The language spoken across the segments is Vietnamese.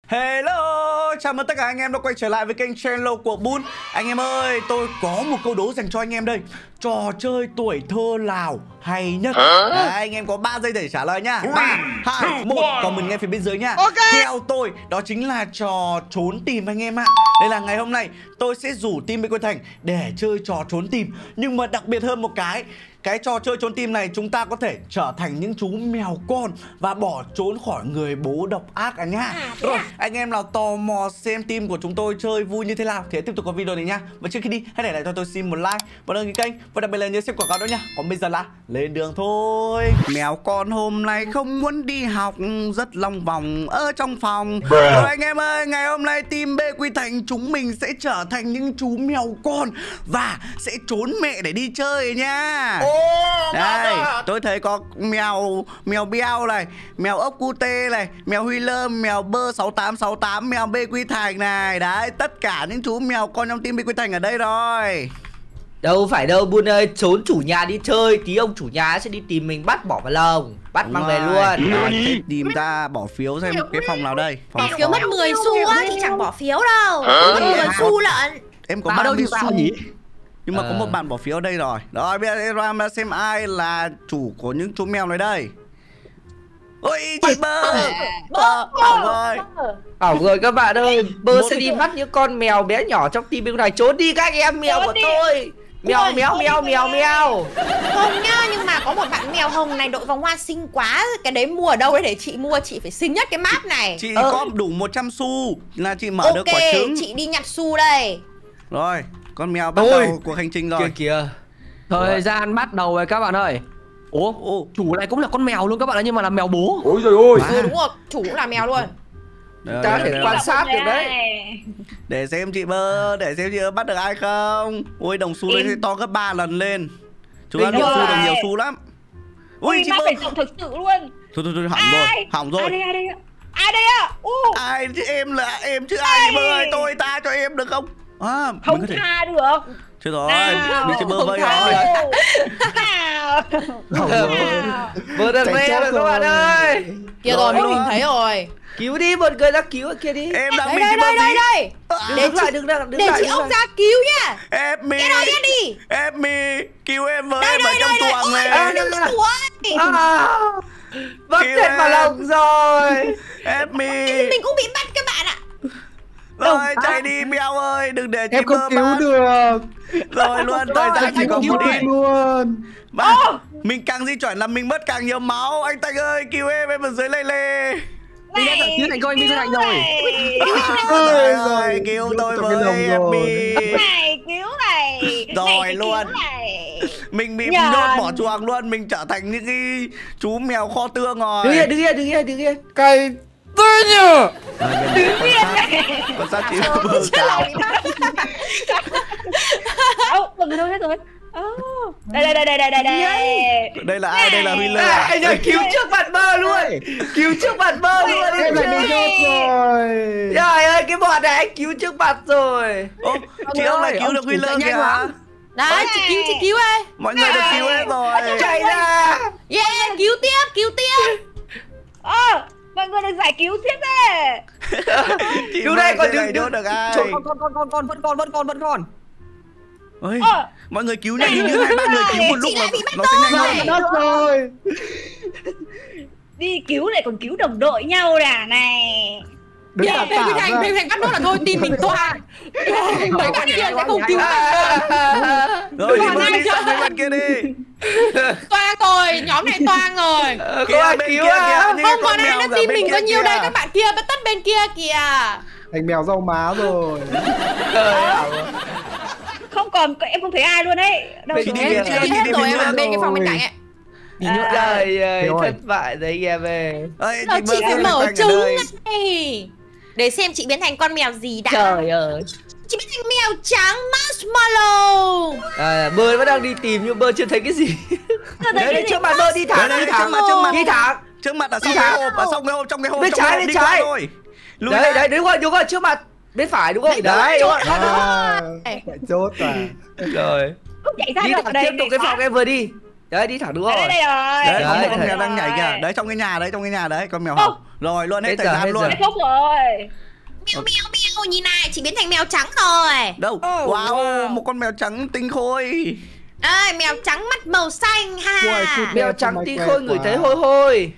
Hello, chào mừng tất cả anh em đã quay trở lại với kênh channel của Bun. Anh em ơi, tôi có một câu đố dành cho anh em đây. Trò chơi tuổi thơ nào hay nhất? Đấy, anh em có 3 giây để trả lời nhá. 3, 2, 1, comment ngay phía bên dưới nha. Theo tôi, đó chính là trò trốn tìm anh em ạ. Đây là ngày hôm nay tôi sẽ rủ team bên Quân Thành để chơi trò trốn tìm. Nhưng mà đặc biệt hơn một cái trò chơi trốn tìm này chúng ta có thể trở thành những chú mèo con và bỏ trốn khỏi người bố độc ác nhá. Rồi, anh em nào tò mò xem team của chúng tôi chơi vui như thế nào thì hãy tiếp tục có video này nha. Và trước khi đi, hãy để lại cho tôi xin một like và đăng ký kênh, và đặc biệt là nhớ xem quảng cáo đó nha. Còn bây giờ là lên đường thôi. Mèo con hôm nay không muốn đi học, rất long vòng ở trong phòng. Rồi anh em ơi, ngày hôm nay team B Quy Thành chúng mình sẽ trở thành những chú mèo con và sẽ trốn mẹ để đi chơi nha. Đây, tôi thấy có mèo Beo này, mèo ốc Cute này, mèo Huy Lâm, mèo Bơ 6868, mèo B Quy Thành này. Đấy, tất cả những chú mèo con trong team B Quy Thành ở đây rồi. Đâu phải đâu Bun ơi, trốn chủ nhà đi chơi, tí ông chủ nhà sẽ đi tìm mình bắt bỏ vào lồng, bắt mang về luôn. Rồi, tìm ra bỏ phiếu xem cái phòng nào đây. Bỏ phiếu mất 10 xu á thì chẳng bỏ phiếu đâu. Mất 10 xu lận. Em có 30 xu nhỉ? Nhưng mà có một bạn bỏ phiếu ở đây rồi. Rồi bây giờ em xem ai là chủ của những chú mèo này đây. Ôi chị Bơ. Ỏng ơi. Ỏng rồi các bạn ơi, Bơ sẽ đi bắt những con mèo bé nhỏ trong team bên này. Trốn đi các em mèo của tôi. Mèo. Không nhá, nhưng mà có một bạn mèo hồng này đội vòng hoa xinh quá. Cái đấy mua ở đâu đấy để chị mua, chị phải xinh nhất cái map này. Chị có đủ 100 xu là chị mở được quả trứng. Ok, chị đi nhặt xu đây. Rồi, con mèo bắt đầu cuộc hành trình rồi. Kìa. Thời gian bắt đầu rồi các bạn ơi. Ủa, chủ này cũng là con mèo luôn các bạn ơi, nhưng mà là mèo bố. Ôi trời ơi. Đúng rồi, chủ cũng là mèo luôn. Ta có thể quan sát được đấy. Để xem chị Bơ, bắt được ai không. Ôi đồng xu đây sẽ to gấp 3 lần lên. Chúng ta đồng xu được nhiều xu lắm. Ui chị Bơ phải rộng thực sự luôn. Thôi hỏng rồi. Ai đây ạ? Ai chứ em là em chứ ai chị Bơ ơi, tôi ta cho em được không? Không tha được. Chết rồi, bị chị Bơ vây rồi. Bơ đang ve rồi các bạn ơi. Kia rồi, mình thấy rồi. Cứu đi, một người ra cứu kia đi. Em đang bị đây, chị Bơ đây. Để chị ông ra cứu nhá. Em Cái đó đi. Em cứu em với, em ở trong tuồng này. Bắt hết vào lồng rồi. Em mình cũng bị bắt các bạn ạ. Rồi chạy đi Mèo ơi, đừng để chị Em Bơ không cứu được. Rồi luôn, thời gian chỉ còn một đi luôn. Mình càng di chuyển là mình mất càng nhiều máu. Anh Thành ơi, cứu em ở dưới lê. Mình đã cứu Thành coi, mình Thành rồi. Trời ơi, cứu tôi với em Này, cứu này. Rồi luôn. Mình bị nhốt bỏ chuồng luôn, mình trở thành những cái chú mèo kho tương rồi. Đứng yên. Cay tôi nhờ. Con sao chị Bơ cào. Đừng đâu hết rồi. Đây. Đây là ai? Đây là Huy Lê. Anh ơi, cứu trước bạn Bơ luôn. Em lại bị nhốt rồi. Trời ơi, cái bọn này anh cứu trước mặt rồi. Chị ông lại cứu được Huy Lê kìa. Đấy, chị cứu ơi. Mọi người được cứu hết rồi. Chạy ra. Yeah, cứu tiếp. Mọi người được giải cứu tiếp đấy. Cứu đây, còn đứa được ai? Vẫn còn. Ôi, mọi người cứu nhanh, như 2-3 người cứu một lúc là nó sẽ nhanh hơn. Mất rồi. Đi cứu lại còn cứu đồng đội nhau này. Đừng cả Thành bắt nó là thôi, team mình toang. Mấy bạn kia sẽ không cứu. Rồi, đi đi sang mấy bạn kia đi. Toang rồi, nhóm này toang rồi. Có ai cứu Không, còn ai nữa, team mình có nhiều đây, các bạn kia bắt tất bên kia kìa. Thành mèo rau má rồi. Không còn, em không thấy ai luôn đấy. Chị đi hết rồi, em ở bên cái phòng bên cạnh ấy. Trời ơi, thất bại đấy em ơi. Chị phải mở trứng này để xem chị biến thành con mèo gì đã. Trời ơi, chị biến thành mèo trắng marshmallow. Bơ vẫn đang đi tìm nhưng Bơ chưa thấy cái gì. Đấy, trước mặt Bơ đi thẳng. Trước mặt ở sau cái hộp, trong cái hộp bên trái thôi. Đấy, đúng rồi, trước mặt bên phải đúng không? Đấy, đúng rồi. Phải chốt à. Rồi. Không chạy ra đi được ở đây. tiếp tục cái phòng em vừa đi. Đấy đi thẳng đúng rồi. Đây rồi. Đấy, Đấy, con thấy mèo đang nhảy kìa. Đấy trong cái nhà đấy, con mèo học. Rồi luôn hết Hết thời giờ, gian hết luôn. giờ. Kết thúc rồi. Mèo mèo mèo, nhìn này, chị biến thành mèo trắng rồi. Đâu? Wow, một con mèo trắng tinh khôi. Ơi, mèo trắng mắt màu xanh ha. Ui, phút Mèo trắng tí khôi ngửi thấy hôi hôi.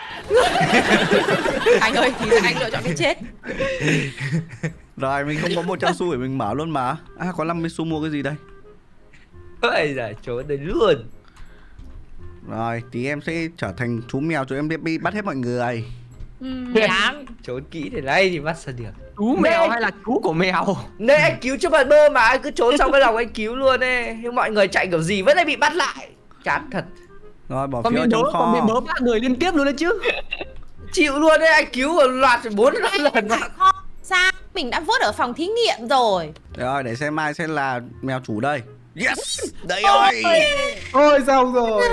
Anh ơi, thì anh lựa chọn cái chết. Rồi mình không có 100 xu để mình mở luôn mà. À có 50 xu mua cái gì đây? Ôi giời, trốn đây luôn. Rồi tí em sẽ trở thành chú mèo cho em đi bắt hết mọi người. Dám. Trốn kỹ thế này thì bắt sao được. Chú mèo hay là chú của mèo? Nên anh cứu cho bạn bơ mà anh cứ trốn trong cái lòng anh cứu luôn ấy. Nhưng mọi người chạy kiểu gì vẫn lại bị bắt lại. Chán thật. Rồi bỏ Con phiếu bị trong bớ, kho. con bị bớ 3 người liên tiếp luôn đấy chứ. Chịu luôn đấy, anh cứu một loạt 4 lần. Sao? Mình đã vote ở phòng thí nghiệm rồi. Rồi để xem ai sẽ là mèo chủ đây. Yes! Đây ơi! Ôi sao rồi.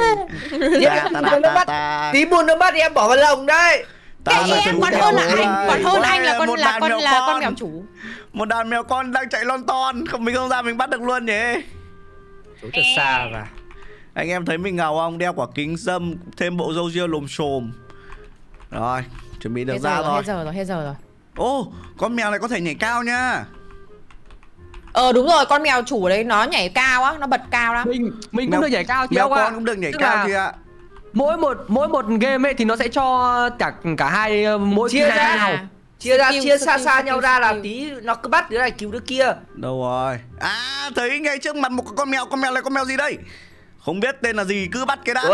Tí buồn nó bắt thì em bỏ vào lồng đây. Cái em còn hơn là anh, còn hơn anh là con mèo chủ. Một đàn mèo con đang chạy lon ton. Không mình không ra mình bắt được luôn nhỉ. Trốn thật xa mà. Anh em thấy mình ngầu không? Đeo quả kính râm, thêm bộ râu ria lùm xồm. Rồi, chuẩn bị được ra rồi. Hết giờ rồi. Ô, con mèo này có thể nhảy cao nha. Đúng rồi, con mèo chủ đấy nó nhảy cao á, nó bật cao lắm. Mình cũng được nhảy cao chứ Mèo ông ạ. con cũng được nhảy Tức cao là chị ạ. Mỗi một game ấy thì nó sẽ cho cả hai mỗi Chia hai ra. nhau. Chia xa nhau ra là tí nó cứ bắt đứa này cứu đứa kia. Đâu rồi? À, thấy ngay trước mặt một con mèo này con mèo gì đây? Không biết tên là gì, cứ bắt cái đã.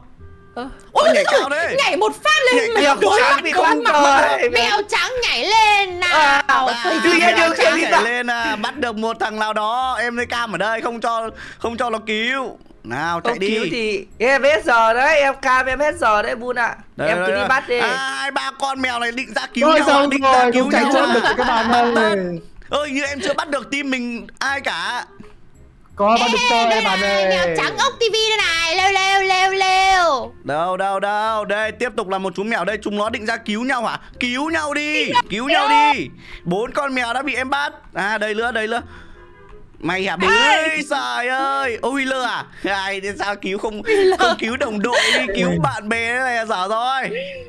Ôi nhảy cao đấy. Nhảy một phát lên Nhảy mà cao trắng bị bắt rồi. mèo trắng nhảy lên nào. Tự nhiên mèo được trắng đi nhảy bắt. lên à, bắt được một thằng nào đó, em lấy cam ở đây không cho nó cứu. Nào chạy Không đi. cứu thì em hết giờ đấy, em cam em hết giờ đấy Bun ạ. Em cứ đi bắt đi. Hai ba con mèo này định ra cứu Ôi nhau, sao định ra rồi, cứu không chạy nhau. trốn được các bạn ơi. Ơi như em chưa bắt được team mình ai cả. Có bắt được tôi đây bạn này, ơi. mèo trắng ốc TV đây này, leo. Đâu đây tiếp tục là một chú mèo đây, chúng nó định ra cứu nhau hả? Cứu nhau đi. 4 con mèo đã bị em bắt. À đây nữa. Mày hả bứ? Trời ơi. Ô Wheeler à? Ai thế sao cứu không cứu đồng đội đi, cứu bạn bè thế này dở rồi.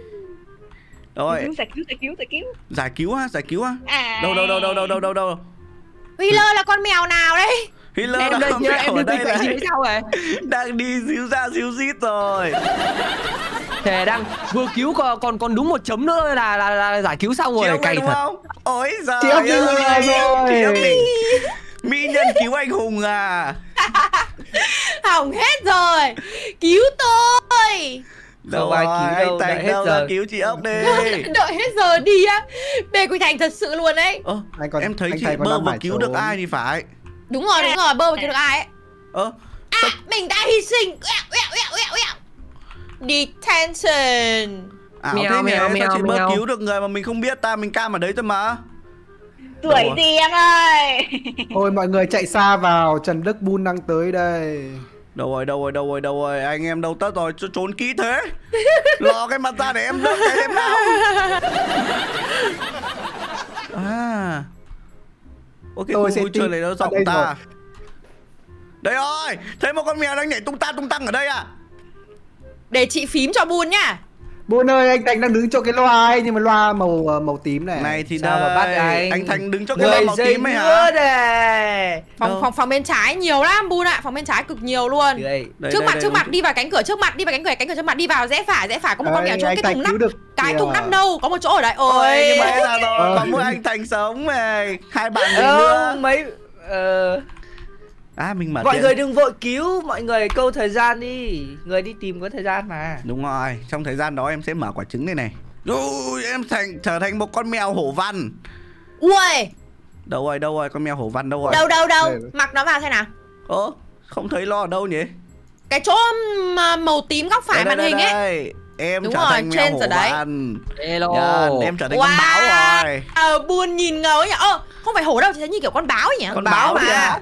Rồi. Giải cứu. Giải cứu á? À. Đâu. Wheeler là con mèo nào đấy? Wheeler Em là đây con nhớ mèo em ở đi đây vậy này. sao vậy? Đang đi díu ra díu dít rồi. Thề đang vừa cứu còn đúng một chấm nữa là giải cứu xong rồi, cày thật. Không? Ôi giời Chị Ốc đi rồi. Chị Ốc đi. Mỹ nhân cứu anh hùng à? Hỏng hết rồi. Cứu tôi. Đâu ai cứu đâu, Thành đợi hết đâu giờ. ra cứu chị Ốc đi. Đợi hết giờ đi á. Bê Quy Thành thật sự luôn đấy. Em thấy anh chị Thành còn Bơ đang vừa mải cứu được trốn. ai thì phải. Đúng rồi, bơ cứu được ai ấy. Mình đã hy sinh. Detention. Thế nhỉ, sao chị Bơ mèo. cứu được người mà mình không biết ta, mình cam ở đấy thôi mà. Tuổi gì em ơi. Ôi mọi người chạy xa vào, Trần Đức Bun đang tới đây. Đâu rồi, anh em đâu tất rồi, trốn kỹ thế. Lò cái mặt ra để em đớp cái em nào. À. Ôi cái Tôi khu sẽ vui chơi tìm này nó ở rộng đây ta. rồi. Đây rồi, thấy một con mèo đang nhảy tung tăng ở đây à? Để chị phím cho Bun nhá. Bun ơi, anh Thành đang đứng chỗ cái loa ấy, nhưng mà loa màu tím này. Này thì Sao mà bắt đây, anh? anh Thành đứng cho cái Người màu dây tím ấy nữa hả? này. Phòng bên trái nhiều lắm Bun ạ, phòng bên trái cực nhiều luôn. Đây. Trước mặt đi vào cánh cửa trước mặt, đi vào rẽ phải có một con mèo trốn cái thùng nắp. Cái thùng nắp đâu, có một chỗ ở đấy. Ôi, nhưng mà Ôi. hết ra rồi, có mỗi anh Thành sống này, hai bạn mình nữa. Mấy Mình mở mọi tiền. người đừng vội cứu, mọi người câu thời gian đi. Người đi tìm có thời gian mà. Đúng rồi, trong thời gian đó em sẽ mở quả trứng đây này. Ui, em trở thành một con mèo hổ văn. Ui. Đâu rồi, con mèo hổ văn đâu rồi? Đâu. Mặc nó vào xem nào. Không thấy nó ở đâu nhỉ? Cái chỗ màu tím góc phải màn hình ấy. Đây. Em Đúng trở rồi, thành mèo trên hổ rồi đấy. văn. Hello. Em trở thành con báo rồi. Buồn nhìn ngầu nhỉ. Không phải hổ đâu, chị thấy như kiểu con báo nhỉ. Con báo mà.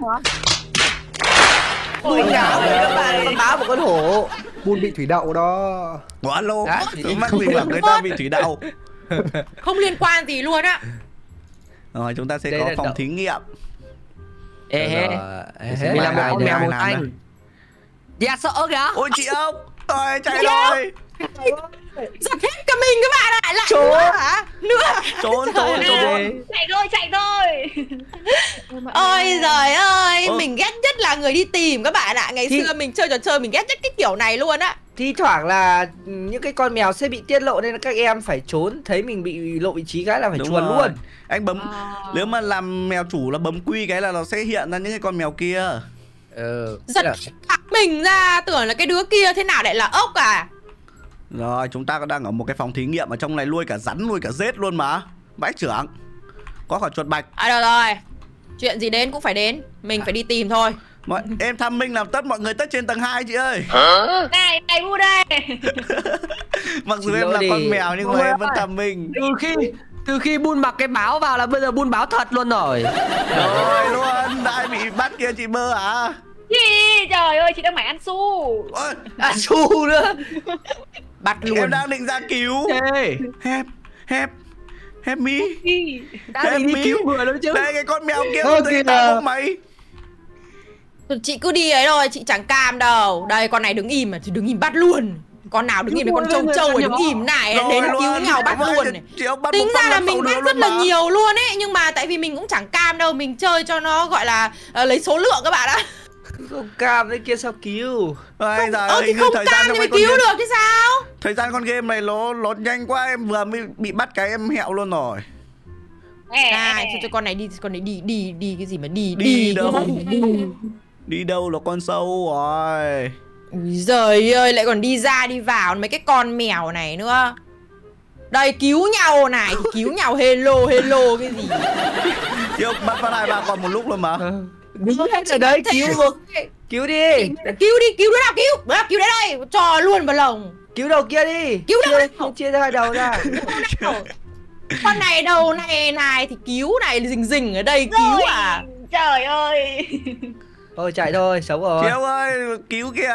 Ôi nhào đấy các bạn, con báo một con hổ. Bun bị thủy đậu đó. Quá lô. Đã, Mắc gì mà người ta bị thủy đậu. Không liên quan gì luôn á. Rồi chúng ta sẽ Đây có là phòng đậu. thí nghiệm. Mình Đây là một con mèo màu làm xanh. đây. Dạ sợ kìa. Ôi chị ốc, tôi chạy rồi. Giật hết cả mình các bạn ạ. Lại Trốn. nữa hả? Nữa. Trốn. Chạy rồi. Ôi giời ơi, Ơ. mình ghét nhất là người đi tìm các bạn ạ. Ngày xưa mình chơi trò chơi mình ghét nhất cái kiểu này luôn á. Thi thoảng là những cái con mèo sẽ bị tiết lộ nên là các em phải trốn. Thấy mình bị lộ vị trí cái là phải Đúng chuồn rồi. luôn. Anh bấm, nếu mà làm mèo chủ là bấm quy cái là nó sẽ hiện ra những cái con mèo kia. Giật cả mình ra, tưởng là cái đứa kia thế nào lại là ốc à. Rồi, chúng ta đang ở một cái phòng thí nghiệm, ở trong này nuôi cả rắn, nuôi cả rết luôn mà. Bãi trưởng. Có cả chuột bạch. Được rồi. Chuyện gì đến cũng phải đến. Mình phải đi tìm thôi. Em thăm Minh làm tất mọi người tất trên tầng 2 chị ơi. Này Bu đây. Mặc dù em là con mèo nhưng mà em vẫn thăm Minh. Từ khi Bun mặc cái báo vào là bây giờ Bun báo thật luôn rồi. Rồi luôn, ai bị bắt kia chị Bơ à? Chị, trời ơi, chị đang mải ăn su. Ôi, Su nữa. Bắt luôn. em đang định ra cứu. Ê, Help me. đã đi cứu người luôn chứ. Đây cái con mèo kia Ơ, thấy kìa. tao không mày? Chị cứ đi ấy thôi, chị chẳng cam đâu. Đây con này đứng im mà thì đứng im bắt luôn. Con nào đứng im thì con trâu trâu ấy đứng im này Rồi đến luôn. cứu nhau bắt Vậy luôn thì này. chị ông bắt Tính một ra con là làm mình sầu bắt nữa rất luôn là mà. nhiều luôn ấy, nhưng mà tại vì mình cũng chẳng cam đâu, mình chơi cho nó gọi là lấy số lượng các bạn ạ. Không cam đấy kia sao cứu. Ôi giời Thì ơi, không thời gian cam trong thì cái mới con cứu game, được chứ sao. thời gian con game này nó nhanh quá, em vừa mới bị bắt cái em hẹo luôn rồi. Này, cho con này đi cái gì mà Đi đâu? Đi đâu là con sâu rồi. Giời ơi, lại còn đi ra đi vào mấy cái con mèo này nữa. Đây cứu nhau này, cứu nhau hello cái gì. Yêu bắt vào hai ba con một lúc luôn mà. Đứng hết rồi đấy, cứu một. Cứu đi. Cứu đứa nào cứu đến đây, cho luôn vào lồng. Cứu đầu kia đi. Cứu đâu? Chia ra hai đầu ra. Con này đầu này thì cứu này, rình ở đây cứu à. Trời ơi. Thôi chạy thôi, sống rồi. Chiếu ơi, cứu kìa.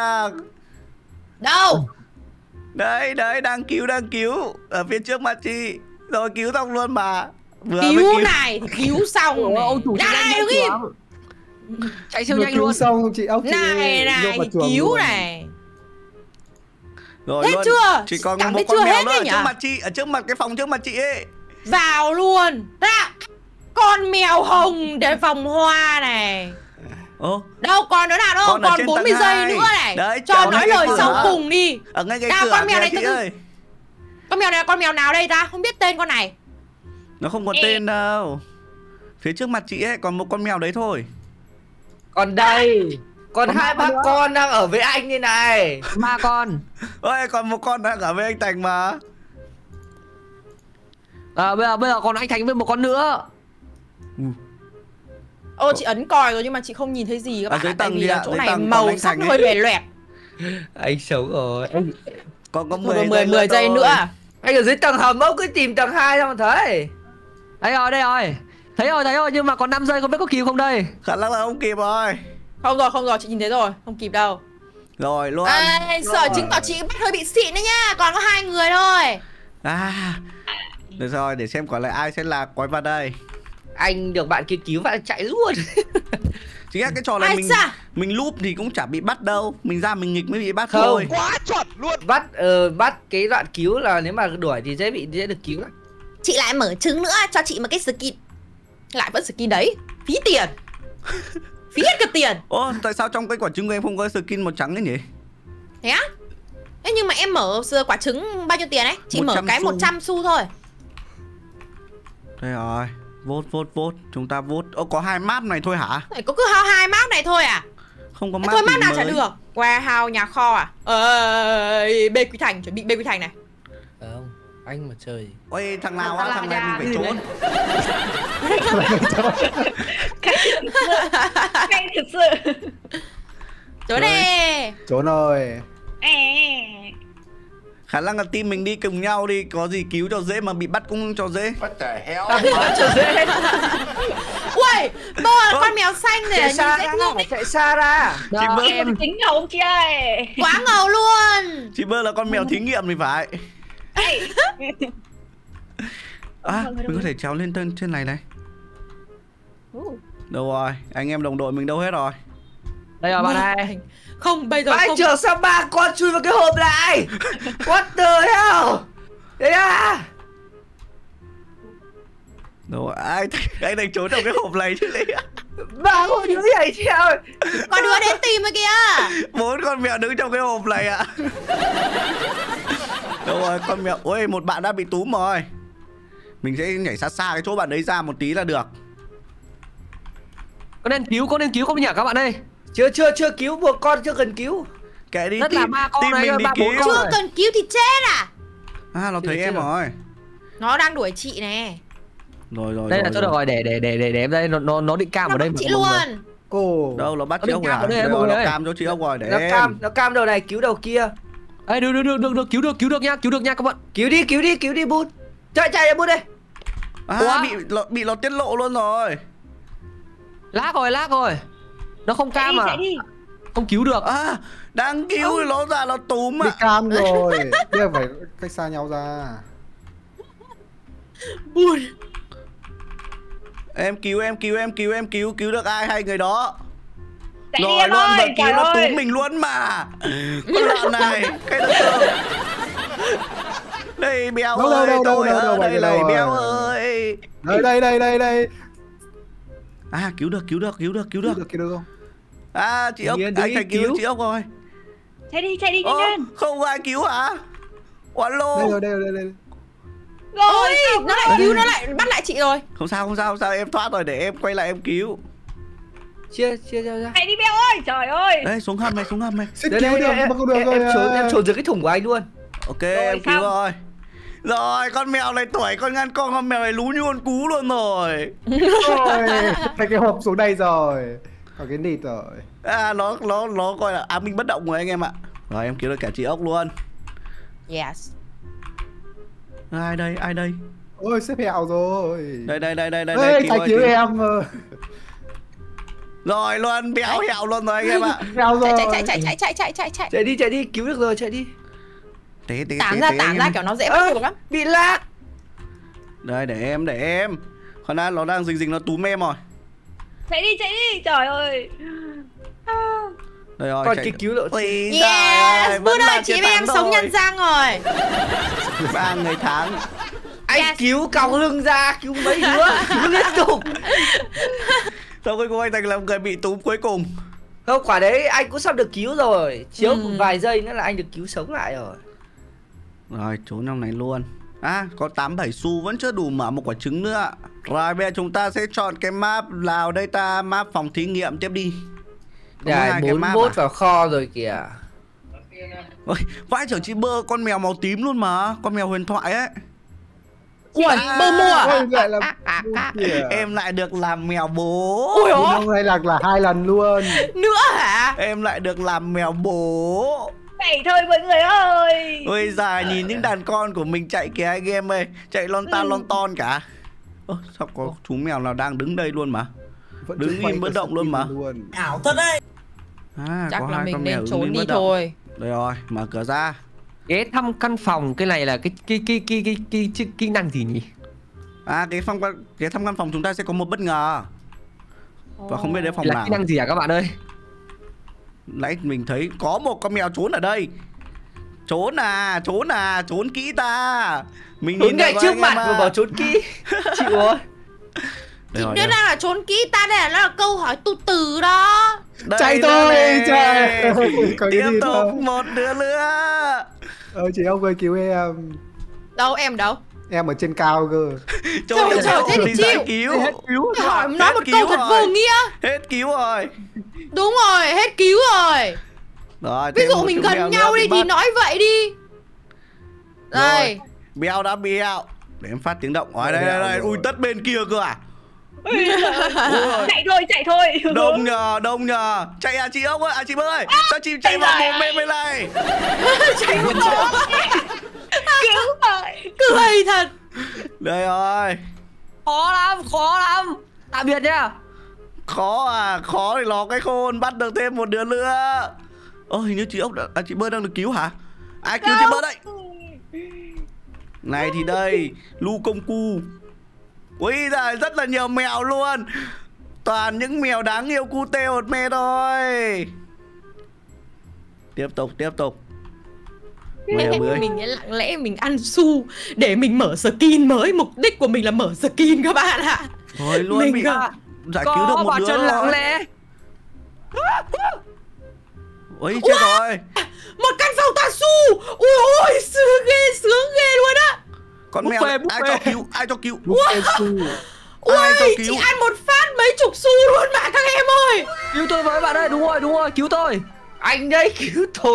Đâu? Đấy, đang cứu. Ở phía trước mặt chị. Rồi cứu xong luôn mà. Vừa Cứu này thì cứu xong này. Ông chủ Này, đứng im. Chạy siêu Vừa nhanh cứu luôn. xong chị ốc chị Này vô vào thì chuồng cứu luôn. này. Rồi Hết luôn. chưa? Chỉ còn Cảm một thấy con chưa mèo hết nữa đấy ở nhỉ? trước mặt chị. Ở trước mặt cái phòng trước mặt chị ấy. Vào luôn. Ra. Con mèo hồng để vòng hoa này. Đâu còn đứa nào đâu, Con ở còn trên 40 tầng giây 2. nữa này. Đấy, cho chào nói ngay lời cái sau cửa. cùng đi. Ở ngay cái Nào, cửa con mèo này chị ơi. Con mèo này là con mèo nào đây ta? Không biết tên con này. Nó không có tên đâu. Phía trước mặt chị ấy còn một con mèo đấy thôi. Còn đây. Còn hai bác con đang ở với anh đây này. Ma con. Ôi, còn một con đang ở với anh Thành mà. Bây giờ còn anh Thành với một con nữa. Ô, chị ấn còi rồi nhưng mà chị không nhìn thấy gì các Ở bạn dưới ạ. Tại tầng vì gì là ạ? chỗ Dưới này tầng còn màu anh sắc Thành nó ấy. hơi lòe loẹt. Anh sống rồi. Còn có 10 giây nữa à? Anh ở dưới tầng hầm ốc cứ tìm tầng 2 xong rồi thấy. Đây rồi. Thấy rồi nhưng mà còn 5 giây không biết có kịp không đây. Khả năng là không kịp rồi. Không rồi, chị nhìn thấy rồi, không kịp đâu. Rồi luôn. Sợ chứng tỏ chị bắt hơi bị xịn đấy nhá, còn có 2 người thôi. Được rồi, để xem còn lại ai sẽ là quái vật đây. Anh được bạn kia cứu và chạy luôn. Chính là cái trò này Ai mình loop thì cũng chả bị bắt đâu. Mình ra mình nghịch mới bị bắt Không. thôi. Quá chuẩn luôn. Bắt cái đoạn cứu là nếu mà đuổi thì dễ được cứu lắm. Chị lại mở trứng nữa, cho chị một cái skin. Lại vẫn skin đấy, phí tiền. Phí hết cả tiền. Ô, tại sao trong cái quả trứng của em không có skin màu trắng ấy nhỉ? Thế á? Thế nhưng mà em mở quả trứng bao nhiêu tiền ấy? Chị mở 100 cái xu. 100 xu thôi. Đây rồi. Vote. Chúng ta vote. Có 2 map này thôi hả? Có cứ hai map này thôi à? Không có map Thôi map gì nào chả mới. được. Warehouse nhà kho à? Bê Quý Thành, chuẩn bị Bê Quý Thành này. Không, anh mà chơi. Ôi, thằng nào á, Thằng thằng nào này mình phải nhà? trốn. Cay thực sự. Trốn đi. Trốn rồi. Khả năng là team mình đi cùng nhau đi. Có gì cứu cho dễ mà bị bắt cũng cho dễ. What the hell? Cho dễ. Ui, con mèo xanh này là Chạy xa nhìn dễ ra, thương đấy. chạy xa ra. Chị Bơ, Em tính ngầu không chị ơi. Quá ngầu luôn. chị Bơ là con mèo thí nghiệm thì phải. Mình có thể trèo lên trên này này. Đâu rồi, anh em đồng đội mình đâu hết rồi? Đây rồi bạn này. Không, bây giờ Anh không. trưởng sao 3 con chui vào cái hộp này? What the hell? Đấy à? Rồi, anh đang trốn trong cái hộp này chứ đấy. 3 con đứa nhảy treo. Có đứa đến tìm rồi kìa. 4 con mèo đứng trong cái hộp này ạ. Đâu rồi, con mèo. Ôi, một bạn đã bị túm rồi. Mình sẽ nhảy xa xa cái chỗ bạn đấy ra một tí là được. Có nên cứu không nhỉ các bạn ơi? Chưa cứu, một con chưa cần cứu. Kệ đi, Rất là ba con team này, mình đi 3-4 cứu. con. Chưa cần cứu thì chết à? À, nó thấy Chưa, em chưa. rồi. Nó đang đuổi chị nè. Rồi. Đây là cho được rồi, để em đây, nó định cam Nó ở đây bắt mà chị mọi người. luôn. Ồ. Đâu, nó bắt Nó chị định ốc cam rồi ở đây à? em, mọi Rồi, người nó ơi. cam cho chị ốc rồi, để Nó em. cam đầu này, cứu đầu kia. Ê, được, cứu được nha các bạn. Cứu đi Bút. Chạy ra Bút đây. À, Ủa? bị nó tiết lộ luôn rồi. Lác rồi. Nó không cam mà. Chạy đi. Không cứu được. À, đang cứu thì nó ra nó túm Bị à. cam rồi. Bây giờ phải cách xa nhau ra. Buồn. Em cứu được ai hay người đó. Chạy đi Rồi em luôn, và ơi. cứu Trời nó ơi. túm mình luôn mà. Con lợn này, cái đứa đây Béo Đâu, ơi, đâu, tôi đâu, ở đâu, đây đâu này rồi. Béo ơi. Đây. À, cứu được. Cứu được không? À, chị ốc, Đi, anh thành cứu cứu. chị ốc rồi. Chạy đi nhanh Ơ, lên. không có ai cứu hả? Oan lô. Đây. Ôi, nó lại cứu, nó lại bắt lại chị rồi. Không sao, em thoát rồi, để em quay lại em cứu. Chia ra. Chạy đi Béo ơi. Trời ơi. Đây, xuống hầm này. Xin cứu được mà không được rồi. Em trốn dưới cái thùng của anh luôn. Ok, em cứu xong. rồi. Rồi, con mèo này tuổi con ngăn con mèo này lú như con cú luôn rồi. Rồi, thành cái hộp xuống đây rồi. Có cái nịt rồi. À, nó gọi là an ninh bất động rồi anh em ạ. Rồi, em cứu được cả chị ốc luôn. Yes. Ai đây? Ôi, xếp hẹo rồi. Đây, Ê, cứu ơi, cứu cứu. em. Rồi luôn, béo hẹo luôn rồi anh em ạ. Hẹo rồi. Chạy. Chạy đi, cứu được rồi, chạy đi. Tán ra kiểu nó dễ bắt được lắm. Bị lạc. Đây, để em. Còn nó đang rình nó túm em rồi. Chạy đi. Trời ơi. Đây rồi, Còn chạy. cái cứu được. Ui, trời Yes, ơi, Bút vẫn ơi, là chị chiến với thắng em sống rồi. nhân gian rồi. 3 người thắng. Anh Yes. cứu còng lưng ra, cứu mấy đứa, cứu liên tục. Sau cuối cùng anh thành là người bị túm cuối cùng. Không, quả đấy anh cũng sắp được cứu rồi. Chiếu một vài giây nữa là anh được cứu sống lại rồi. Rồi, trốn trong này luôn. À, có 87 xu vẫn chưa đủ mở một quả trứng nữa. Rồi, bây giờ chúng ta sẽ chọn cái map nào đây ta? Map phòng thí nghiệm tiếp đi. Có Đài hai cái 4 map bốt à? vào kho rồi kìa. Ôi, vãi chở chị Bơ, con mèo màu tím luôn mà. Con mèo huyền thoại ấy. Ui, Bơ mua. Ôi, lại là kìa. Em lại được làm mèo bố. Ui ôi, Hôm nay là 2 lần luôn. nữa hả? Em lại được làm mèo bố. Chạy thôi mọi người ơi. Ôi giời, nhìn những đàn con của mình chạy kìa anh em ơi. Chạy lon ton cả. Ơ, sao có chú mèo nào đang đứng đây luôn mà. Vẫn Đứng chưa quay im bất cái động luôn mà. luôn. À, Chắc có là hai mình con mèo nên đứng trốn im đi bất động. thôi. Đây rồi, mở cửa ra. Ghé thăm căn phòng, cái này là cái kỹ năng gì nhỉ? À, cái thăm căn phòng chúng ta sẽ có một bất ngờ. Và không biết đến phòng Là nào. kỹ năng gì à các bạn ơi? Nãy mình thấy có một con mèo trốn ở đây. Trốn kỹ ta. Mình Trốn nhìn ngay được trước anh em mặt à. mà bảo trốn kỹ. Chịu rồi. Đây rồi, Đứa đây. nào là trốn kỹ ta, đây là câu hỏi tu từ đó. Đây Chạy nữa thôi, này. chạy. Có cái Tiếp gì tục đâu. một đứa nữa. Chị ông ơi cứu em. Đâu em đâu? Em ở trên cao cơ. Trời, thế đi thì giải chịu. cứu. Hỏi nói một Hết câu cứu thật rồi. vô nghĩa. Hết cứu rồi. Đúng rồi, hết cứu rồi. Rồi, Ví thêm dụ một mình chú mèo gần nữa nhau bị đi thì bắt. nói vậy đi. Đây. Rồi, Béo đã béo. Để em phát tiếng động. Ở đây, Béo đây, đây. rồi. Ui, tất bên kia cơ à. Chạy thôi. Đông nhờ. Chạy à chị ốc ơi, à chị Bơ ơi. Sao chị chạy vào mồm em bên này? Cứu rồi. Cười thật. Đây rồi. Khó lắm. Tạm biệt nhá. Khó thì ló cái khôn. Bắt được thêm một đứa nữa. Hình như chị ốc chị Bơ đang được cứu hả? Ai cứu chị Bơ đây? Này thì đây, Lu Công Cu. Ui giời, rất là nhiều mèo luôn. Toàn những mèo đáng yêu cute hột me thôi. Tiếp tục. Mèo bưởi. Mình lặng lẽ mình ăn xu để mình mở skin mới. Mục đích của mình là mở skin các bạn ạ. Thôi luôn Mình bị giải cứu được Có một bà đứa chân lặng rồi. lẽ. Ôi chết rồi. Một căn phòng tà su. Ui ôi sướng ghê luôn á. Con Búp mèo phê, búp ai phê. cho cứu? Ai cho cứu? Buffet su. Ai cho Ui cứu? chị ăn một phát mấy chục xu luôn mà các em ơi. Cứu tôi với bạn ơi, đúng rồi, cứu tôi. Anh đấy cứu tôi.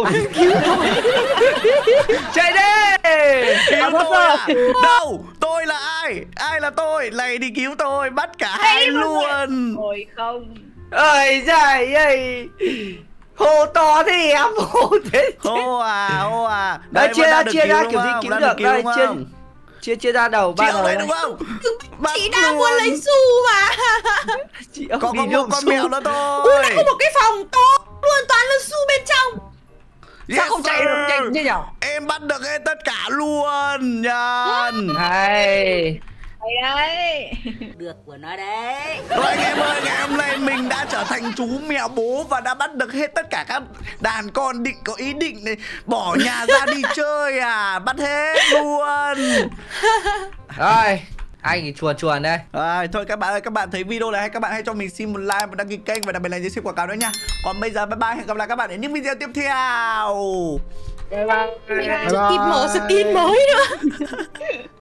Chạy đi. Cứu tôi à? Đâu? Tôi là ai? Ai là tôi? Này thì cứu tôi, bắt cả hai luôn. Ôi không. Ơi giời ơi. Hô to thế em, hô thế. Hô à. Đây, chia vẫn ra, đang chia ra, đúng kiểu gì không? cứu Đang được, cứu đây, đúng chia. không? Chia ra đầu ba Chị đầu ơi này. đúng không? Chị đang muốn lấy xu mà. Chị Có đi một nước con su. mèo nữa Ui thôi. đây có một cái phòng to luôn toàn là xu bên trong. Sao không chạy được nhanh thế nhỉ? Em bắt được hết tất cả luôn. Nhân. Hay. Đây đấy. Được của nó đấy. Rồi anh em ơi, ngày hôm nay mình đã trở thành chú mèo bố và đã bắt được hết tất cả các đàn con định có ý định này bỏ nhà ra đi chơi à. Bắt hết luôn. Rồi, anh thì chuồn đây. Thôi các bạn ơi, các bạn thấy video này hay các bạn hãy cho mình xin một like và đăng ký kênh và đặc biệt là nhớ xin quảng cáo nữa nha. Còn bây giờ bye bye, hẹn gặp lại các bạn ở những video tiếp theo. Mình chưa kịp mở skin mới nữa.